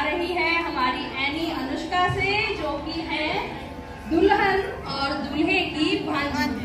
रही है हमारी एनी अनुष्का से, जो कि है दुल्हन और दूल्हे की भांजी।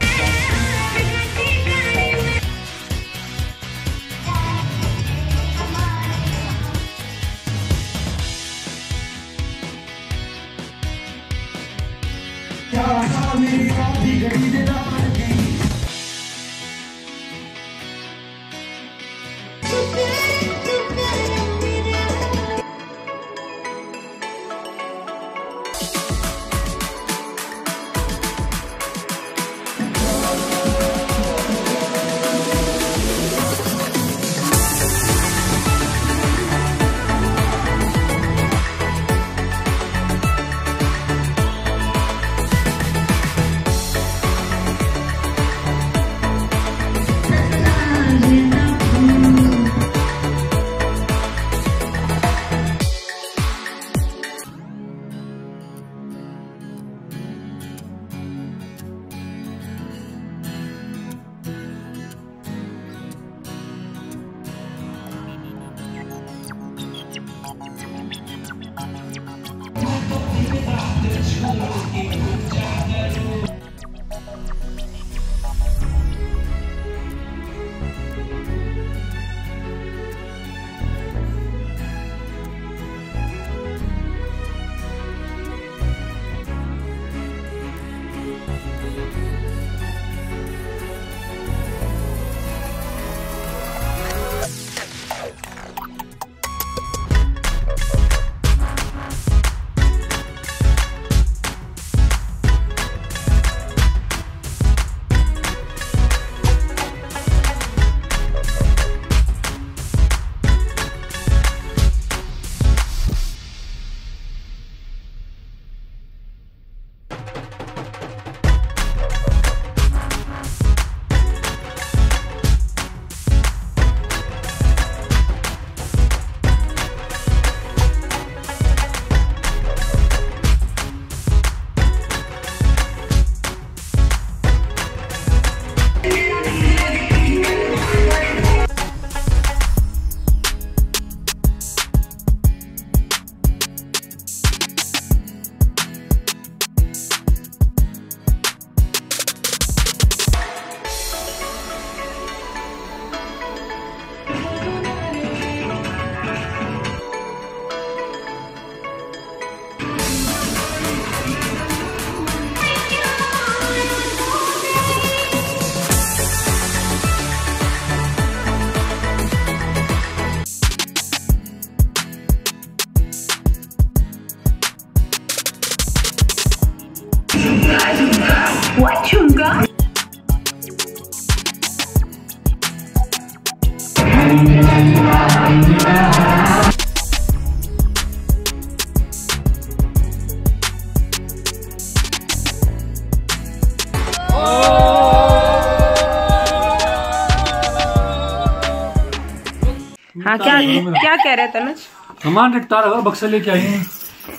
हाँ, क्या कह रहे तनुज? सामान निपटा रहा, बक्सा लेके आई है।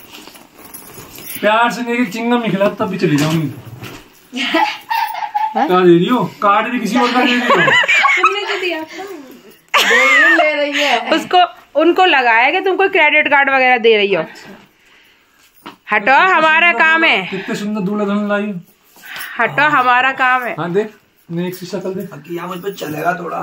प्यार से लेके चिंगम निकला तब भी चली जाऊंगी। क्या दे रही हो? कार्ड भी किसी और का दे रही हो? तुमने तो दिया ले रही है उसको, उनको लगाया कि तुम कोई क्रेडिट कार्ड वगैरह दे रही हो। हटो, हमारा काम है। कितने सुंदर दूल्हा दुल्हन लाई। हटो, हमारा काम है। हाँ देख, नेक सी शक्ल देख। मुझ पर चलेगा थोड़ा।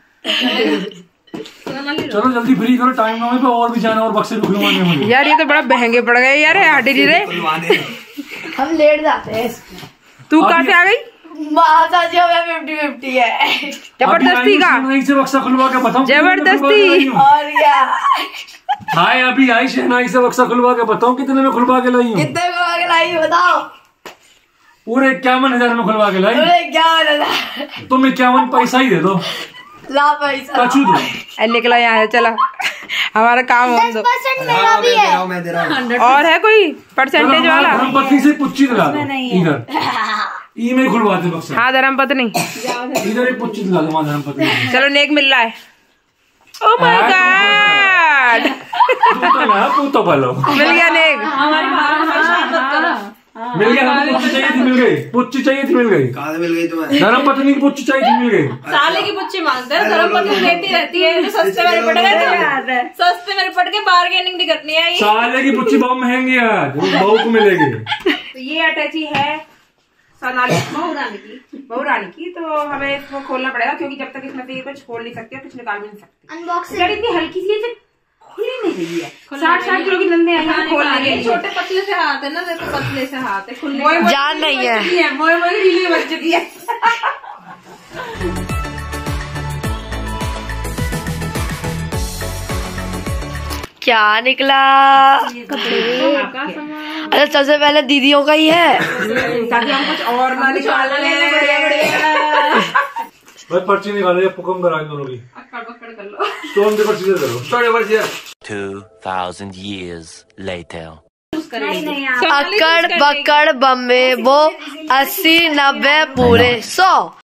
चलो जल्दी फ्री करो, टाइम ना हो और भी जाना और बक्से भी खुलवाने मुझे। यार ये तो बड़ा महंगे पड़ गए यार, हटी रे। हम लेट जाते हैं। तू कहाँ से आ गई? महाराज 50-50 है। जबरदस्ती का से बक्सा खुलवा के बताऊं? जबरदस्ती। और क्या? हाय, अभी आई शहनाई से बक्सा खुलवा के बताऊं कितने में खुलवा के लाई हूँ? कितने खुलवा के लाई बताओ? पूरे 51,000 में खुलवा के लाई। पूरे 51,000? तुम 51 पैसा ही दे दो। ला पैसा निकला यहाँ, चला हमारा काम हो। 10% मेरा भी है। मैं दे रहा हूँ। और है कोई परसेंटेज वाला? धर्मपत्नी से पुच्ची दिला दो इधर। ई में खुलवाते बक्सा। हाँ, धर्मपत्नी इधर एक पुच्ची दिला दो। धर्मपत्नी चलो, नेक मिल रहा है। ओह माय गॉड, तू तो पालो मिल गया नेक। मिल गया, हमको पुच्ची चाहिए थी, मिल गई। पुच्ची चाहिए थी, मिल गई। कहाँ से मिल गई तुम्हें? धर्म पत्नी की पुच्ची चाहिए थी, मिल गई। साले की पुच्ची मांगता है, धर्म पत्नी देती रहती है। जो सस्ते में निपट गए, सस्ते में निपट के बार्गेनिंग नहीं करनी है। साले की पुच्ची बहुत महंगी है, बहू को मिलेगी। तो ये अटैची है सोनाली बहू रानी की, तो हमें इसको खोलना पड़ेगा क्योंकि जब तक इसमें से ये कुछ खोल नहीं सकते और कुछ निकाल भी नहीं सकते। अनबॉक्सिंग यार इतनी हल्की सी है, खुली नहीं रही है। 60 किलो की नंदे हैं, खोल नहीं। छोटे पतले से हाथ है ना, देखो पतले से हाथ है, खुलने जान नहीं है। मोई रीली बच चुकी है। क्या निकला? अरे सबसे पहले दीदियों का ही है, ताकि हम कुछ और ना निकाल लें। भाई पर्ची निकालो, पुकम करा दोनों की। अक्कड़ बक्कड़ कर लो। स्टोन पेपर सीजर करो। Stone paper scissor. 2000 years later. अक्कड़ बक्कड़ बम्बे वो 80 90 पूरे 100।